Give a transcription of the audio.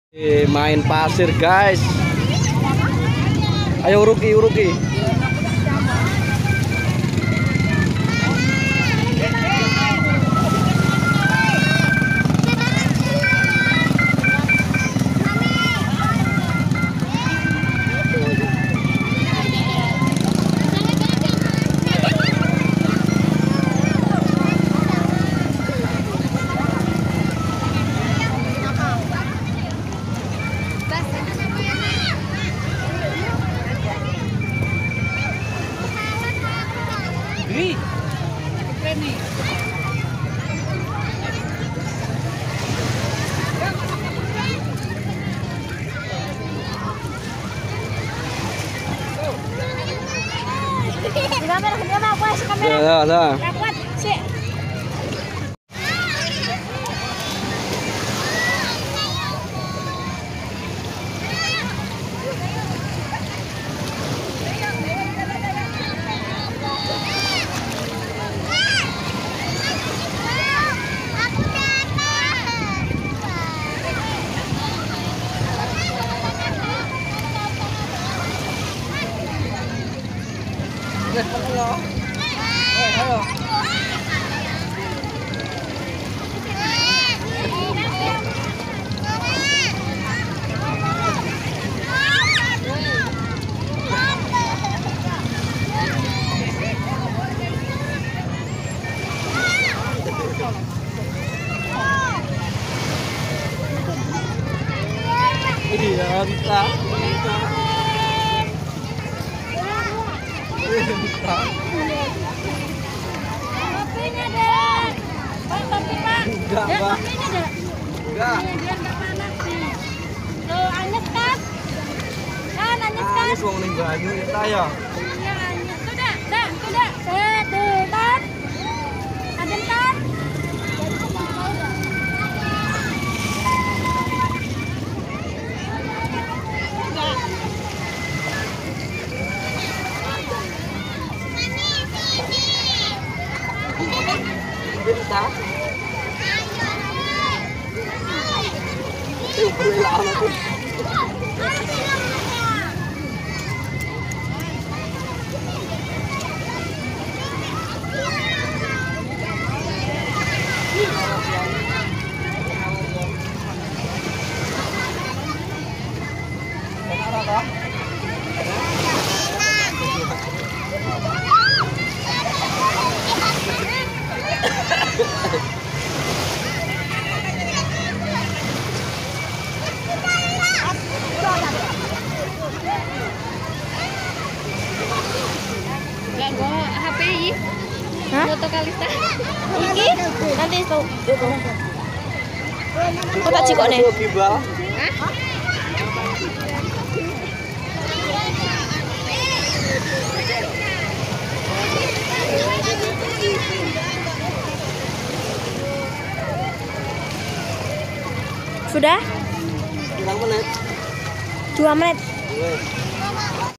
Main pasir guys. Ayo Uruki, Uruki. Iya, bisa. Kopinya deh. Oh, kopi Pak. Enggak, Ya, Pak. kopinya deh. Enggak. Biar nggak panas nih. Tuh, anyet kan? Kan anyet kan? Ini wong ning banyu ya ta ya. Iya, anyet. Sudah, sudah. Tuh, kan? Adem kan? Bisa. Boleh lah aku. Enggak gua HPI. Hah? Foto Kalista. Iki nanti itu. Kok tak cikok nih? Hah? Sudah? Berapa menit? 2 menit.